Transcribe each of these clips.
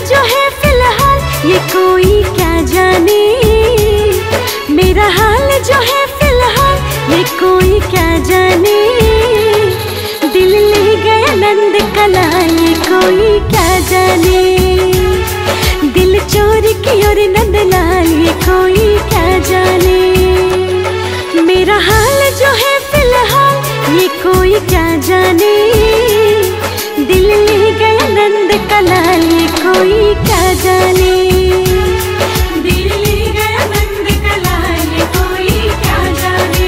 जो है फिलहाल ये कोई क्या जाने, मेरा हाल जो है फिलहाल ये कोई क्या जाने। दिल ले गया नंद कला ये कोई क्या जाने, दिल चोरी की और नंदलाल ये कोई क्या जाने। मेरा हाल जो है फिलहाल ये कोई क्या जाने, दिल ले गया नंद कलाल ये कोई क्या जाने। दिल ले गया नंद कलाल ये कोई क्या जाने।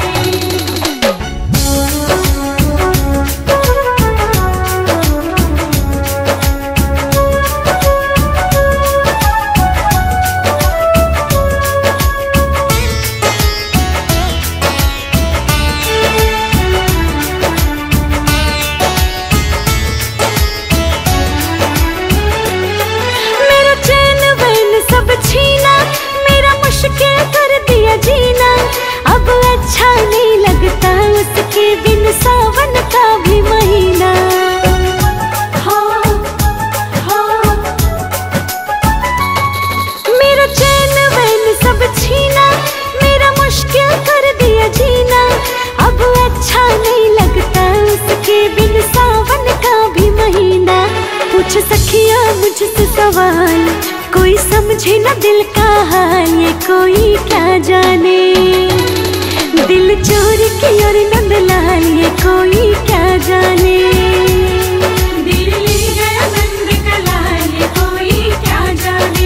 छीना मेरा मुश्किल कर दिया जीना, अब अच्छा नहीं लगता उसके बिन सावन का भी महीना। मेरा चैन वैन सब छीना मेरा मुश्किल कर दिया जीना, अब अच्छा नहीं लगता उसके बिन सावन का भी महीना। पूछ सखिया मुझसे सवाल कोई समझे न दिल का हाल ये कोई क्या जाने। दिल चोरी की और नंदलाल ये कोई क्या जाने। दिल ले गया नंद कलाल ये कोई क्या जाने।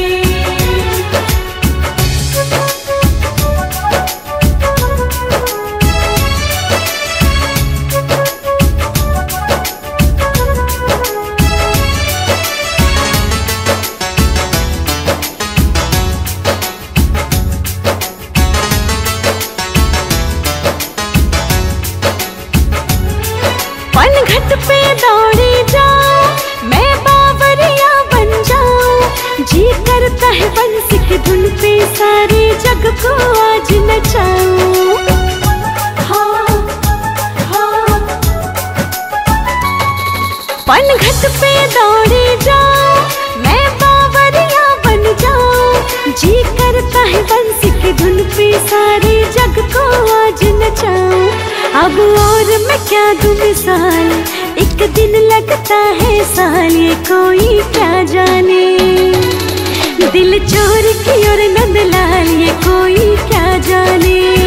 घट पे दौड़ी जाऊं मैं बावरिया बन जाऊं, जी करता है बंसी की धुन पे सारे जग को आज नचाऊं। पनघट पे दौड़ी जाऊं मैं बावरिया बन जाऊं, जी करता है बंसी की धुन पे सारे जग को आज नचाऊं। अब और मैं क्या दूं मिसाल, एक दिन लगता है साल ये कोई क्या जाने। दिल चोरी की और नंदलाल ये कोई क्या जाने।